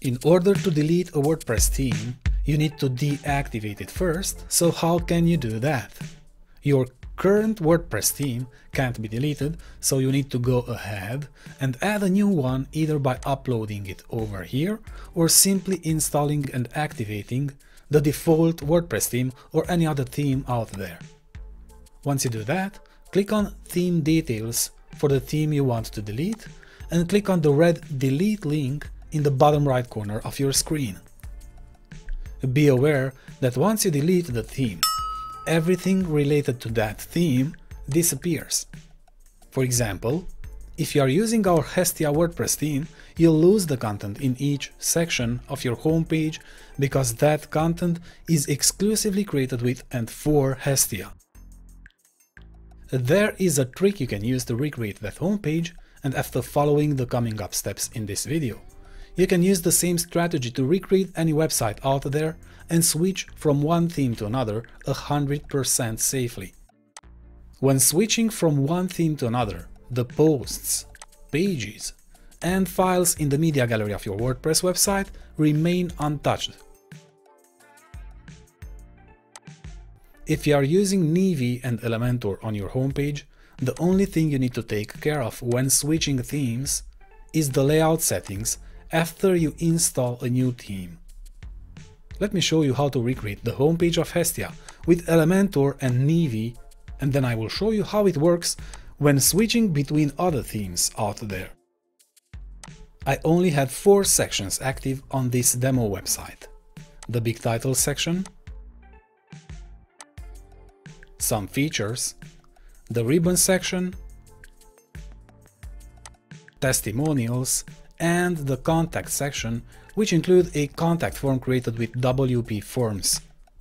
In order to delete a WordPress theme, you need to deactivate it first, so how can you do that? Your current WordPress theme can't be deleted, so you need to go ahead and add a new one either by uploading it over here or simply installing and activating the default WordPress theme or any other theme out there. Once you do that, click on Theme Details for the theme you want to delete and click on the red Delete link in the bottom right corner of your screen. Be aware that once you delete the theme, everything related to that theme disappears. For example, if you are using our Hestia WordPress theme, you'll lose the content in each section of your homepage because that content is exclusively created with and for Hestia. There is a trick you can use to recreate that homepage, and after following the coming up steps in this video, you can use the same strategy to recreate any website out there and switch from one theme to another 100% safely. When switching from one theme to another, the posts, pages, and files in the media gallery of your WordPress website remain untouched. If you are using Nevi and Elementor on your homepage, the only thing you need to take care of when switching themes is the layout settings after you install a new theme. Let me show you how to recreate the homepage of Hestia with Elementor and Nevi, and then I will show you how it works when switching between other themes out there. I only had 4 sections active on this demo website: the big title section, some features, the ribbon section, testimonials, and the contact section, which include a contact form created with WP Forms.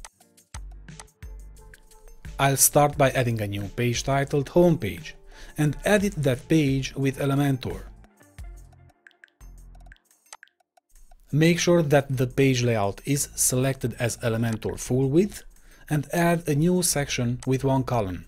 I'll start by adding a new page titled Homepage and edit that page with Elementor. Make sure that the page layout is selected as Elementor full width and add a new section with 1 column.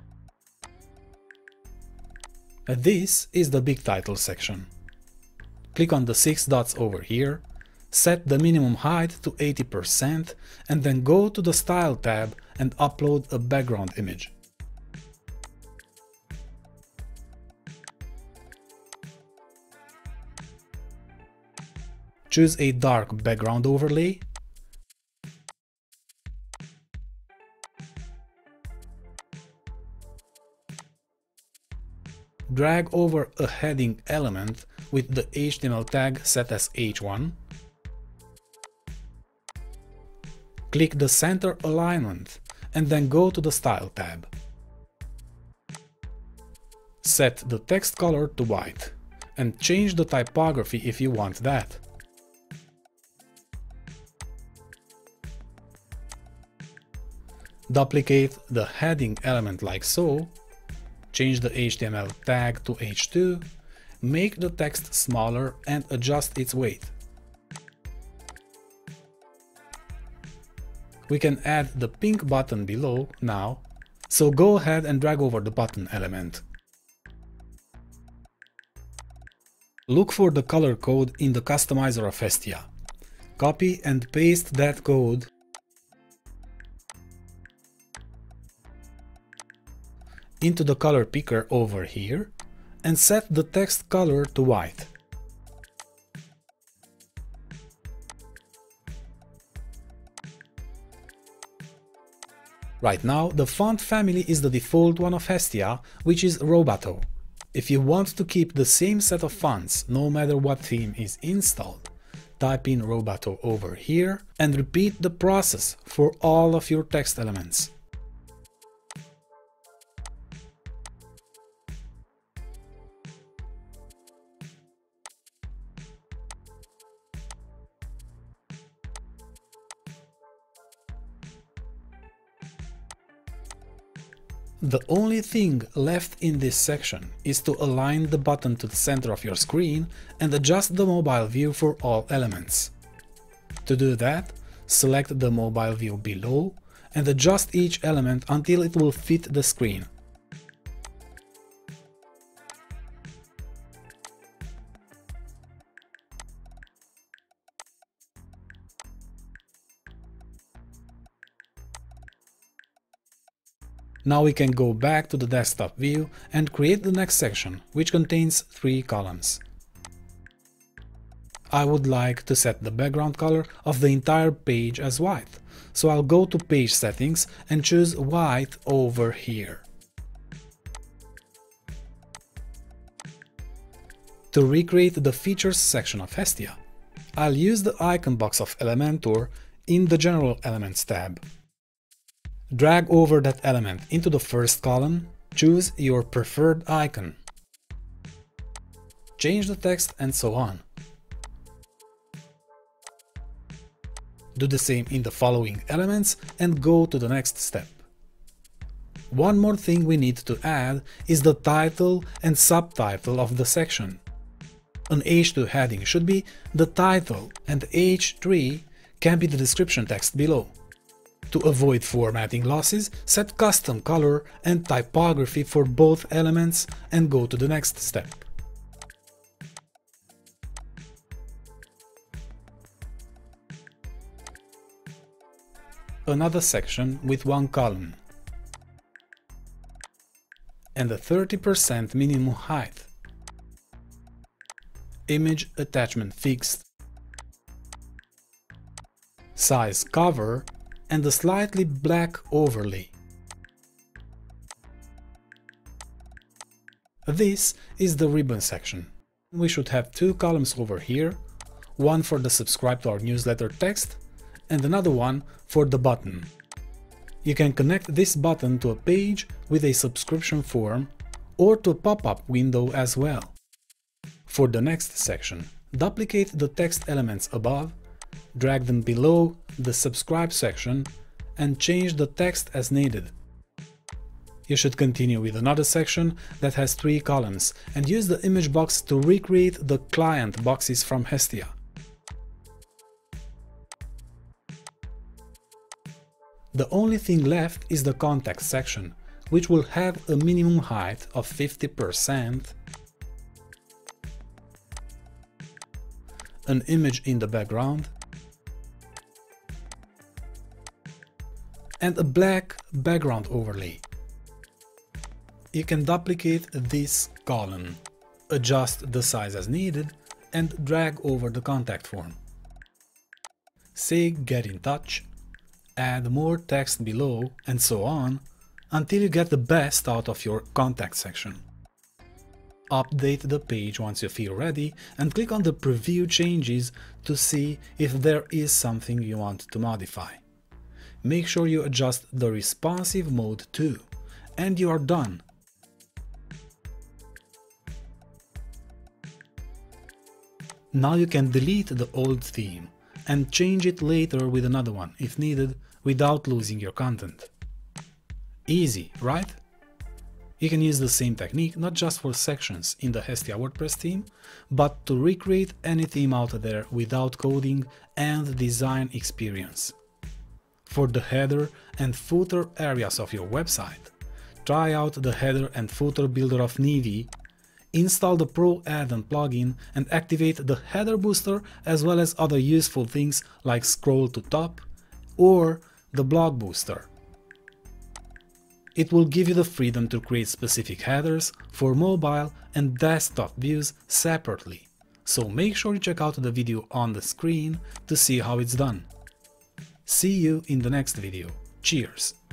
This is the big title section. Click on the 6 dots over here, set the minimum height to 80% and then go to the Style tab and upload a background image. Choose a dark background overlay. Drag over a heading element with the HTML tag set as H1. Click the center alignment and then go to the Style tab. Set the text color to white and change the typography if you want that. Duplicate the heading element like so. Change the HTML tag to H2, make the text smaller and adjust its weight. We can add the pink button below now, so go ahead and drag over the button element. Look for the color code in the customizer of Hestia. Copy and paste that code into the color picker over here and set the text color to white. Right now, the font family is the default one of Hestia, which is Roboto. If you want to keep the same set of fonts no matter what theme is installed, type in Roboto over here and repeat the process for all of your text elements. The only thing left in this section is to align the button to the center of your screen and adjust the mobile view for all elements. To do that, select the mobile view below and adjust each element until it will fit the screen. Now we can go back to the desktop view and create the next section, which contains 3 columns. I would like to set the background color of the entire page as white, so I'll go to Page Settings and choose White over here. To recreate the Features section of Hestia, I'll use the icon box of Elementor in the General Elements tab. Drag over that element into the first column, choose your preferred icon. Change the text and so on. Do the same in the following elements and go to the next step. One more thing we need to add is the title and subtitle of the section. An H2 heading should be the title and H3 can be the description text below. To avoid formatting losses, set custom color and typography for both elements and go to the next step. Another section with 1 column and a 30% minimum height. Image attachment fixed, size cover and a slightly black overlay. This is the ribbon section. We should have 2 columns over here, one for the subscribe to our newsletter text and another one for the button. You can connect this button to a page with a subscription form or to a pop-up window as well. For the next section, duplicate the text elements above, drag them below the subscribe section and change the text as needed. You should continue with another section that has 3 columns and use the image box to recreate the client boxes from Hestia. The only thing left is the contact section, which will have a minimum height of 50%, an image in the background, and a black background overlay. You can duplicate this column, adjust the size as needed, and drag over the contact form. Say get in touch, add more text below, and so on, until you get the best out of your contact section. Update the page once you feel ready and click on the preview changes to see if there is something you want to modify. Make sure you adjust the responsive mode too, and you are done. Now you can delete the old theme and change it later with another one if needed without losing your content. Easy, right? You can use the same technique not just for sections in the Hestia WordPress theme, but to recreate any theme out there without coding and design experience. For the header and footer areas of your website, try out the header and footer builder of Nevi, install the Pro add-on plugin and activate the header booster as well as other useful things like scroll to top or the blog booster. It will give you the freedom to create specific headers for mobile and desktop views separately, so make sure you check out the video on the screen to see how it's done. See you in the next video. Cheers!